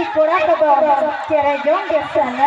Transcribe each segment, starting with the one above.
di kura ko cerai jong di sana.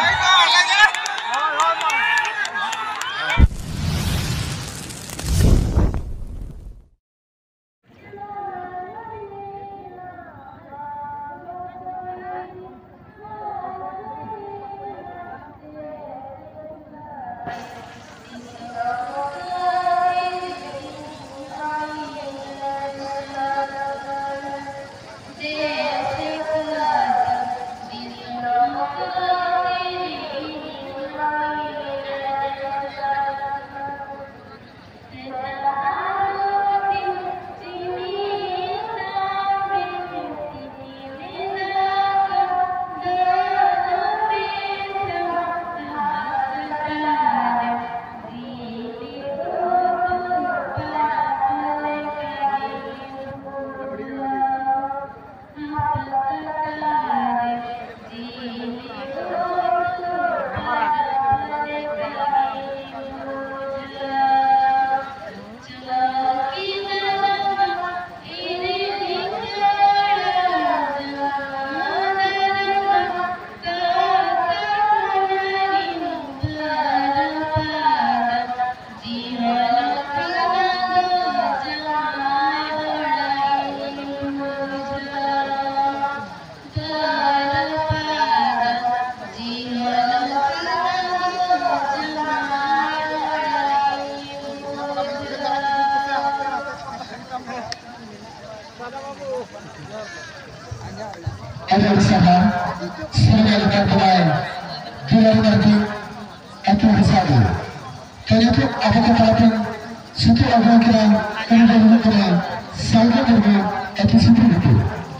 Agar sahabat sebagai pemain gelar nanti itu bersatu. Karena itu apakah kalaupun suatu agama kira ini dari kira sangat berbeda itu seperti itu.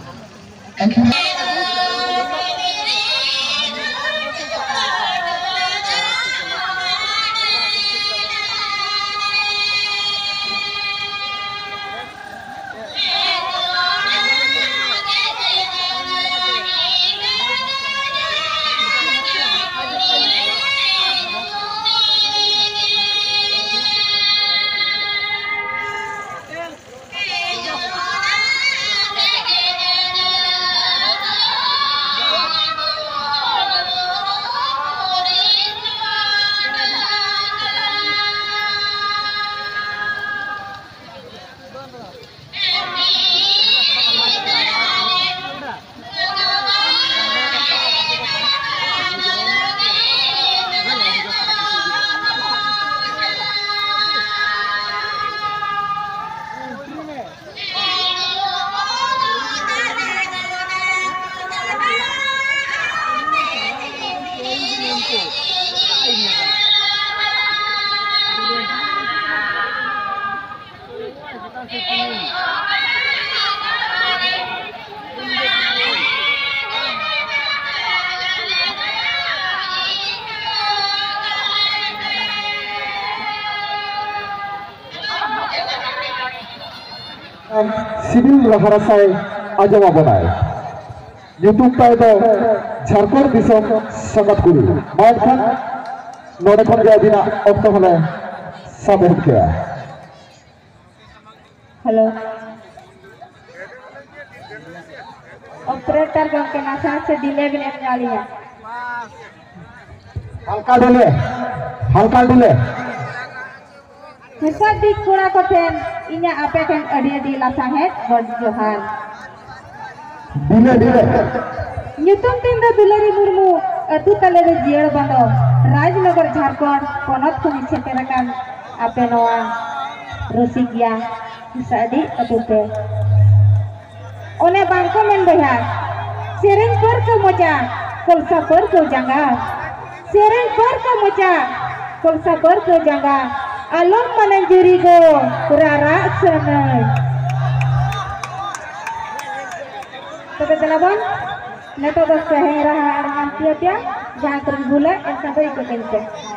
Sibil Raharasai Ajama Bonai YouTube pada Jharkhand Disom Sangat Guru Maafkan Node Khon Gaya Dina Okto Hale Sabut Kya Halo Operator gangke nasa sedile bine nyalinya Halka dile Hesat di kura koten inya apa kan adi lasanget god Johan Dile Nyutum tinda Dulari Murmu atu talere jiar bando Rajnagar Jharkhand ponot kuni seterakan apa noa Rosigya Sadi atute One bangko men behar Sering per ke moja Kolsa per ke jangga Sering per ke moja Kolsa per ke jangga Alon mananjuri go Kurara senai Tapi telah Neto dos sehera dengan tiap-tiap Jangan terbula yang sampai ikut ente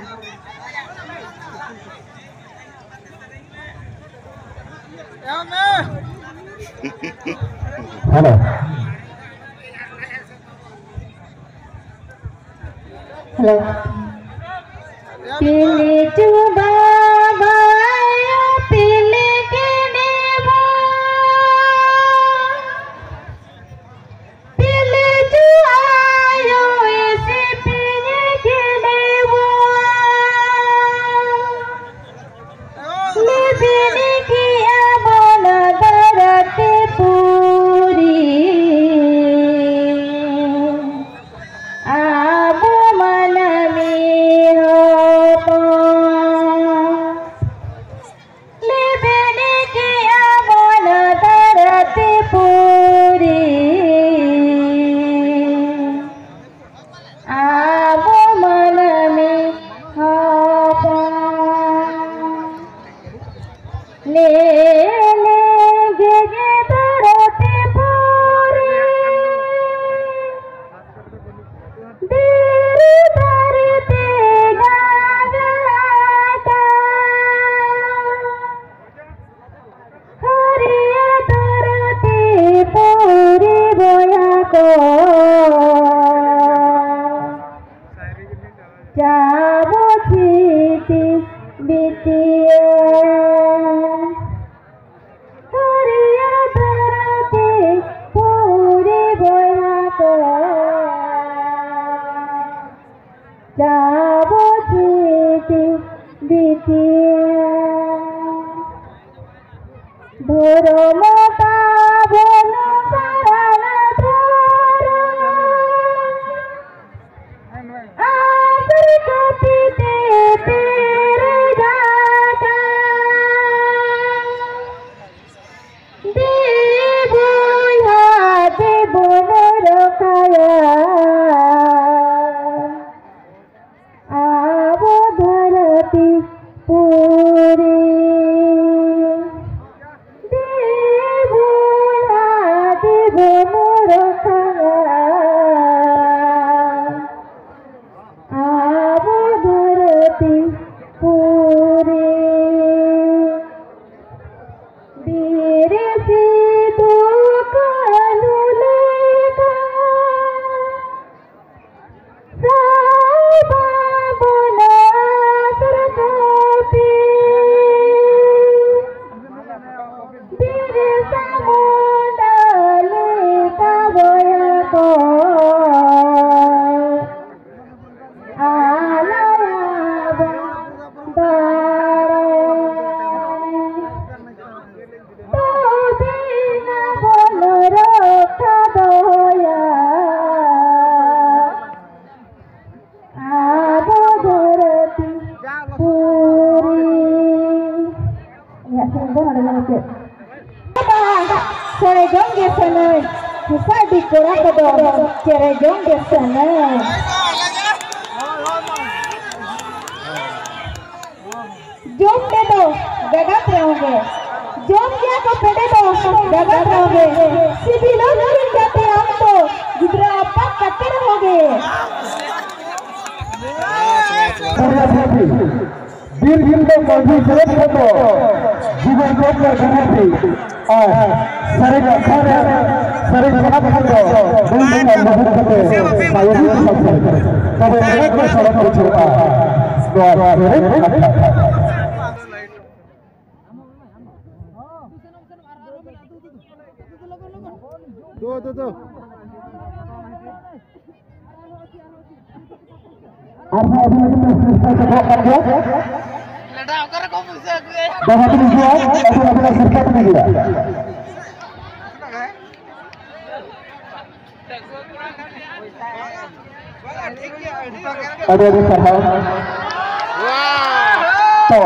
Halo Halo Pilih coba bayo pilih kini pilih coba जाबो जीती बीतिया धर्म पावन शरण धरो आदर कपिते तेरे जाता देवो हाथे बोल रखाया आवो धरती पूरी Cerejong di sana, bisa dikurang kedong. Cerejong di sana. Jom दे दो, गगत रहोगे. जोम क्या को पेड़े दो, गगत रहोगे. सिविलों मिल जाते हम तो, जिधर आप कट्टे रहोगे. वीर गिंदो कभी जरूरत हो तो जीवन को करती सारे जगह पर बुलंद मदद करते सारे तब एक सड़क पर छोड़ा दो आपने अभी लगे तो सिस्टम से बहुत कर दिया लड़ाओ कर को पूछे बहुत नहीं किया अभी अपना सिस्टम नहीं किया अरे सर तो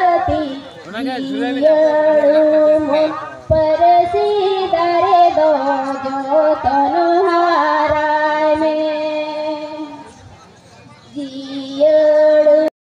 परसी दरे दो tonu